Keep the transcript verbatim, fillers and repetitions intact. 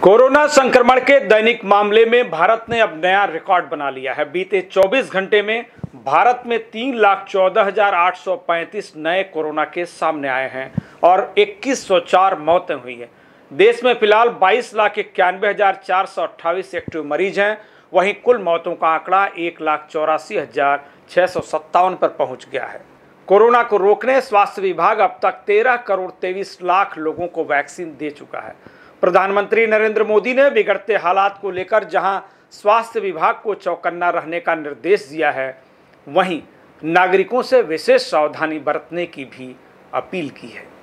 Corona संक्रमण के दैनिक मामले में भारत ने अब नया रिकॉर्ड बना लिया है। बीते चौबीस घंटे में भारत में तीन लाख चौदह हजार आठ सौ पैंतीस नए कोरोना केस सामने आए हैं और इक्कीस सौ चार मौतें हुई हैं। देश में फिलहाल बाईस लाख इक्यानवे हजार चार सौ अट्ठाईस एक्टिव मरीज हैं। वहीं कुल मौतों का आंकड़ा एक लाख चौरासी हजार छः सौ सत्तावन पर पहुंच गया है। कोरोना को रोकने स्वास्थ्य विभाग अब तक तेरह करोड़ तेईस लाख लोगों को वैक्सीन दे चुका है। प्रधानमंत्री नरेंद्र मोदी ने बिगड़ते हालात को लेकर जहां स्वास्थ्य विभाग को चौकन्ना रहने का निर्देश दिया है, वहीं नागरिकों से विशेष सावधानी बरतने की भी अपील की है।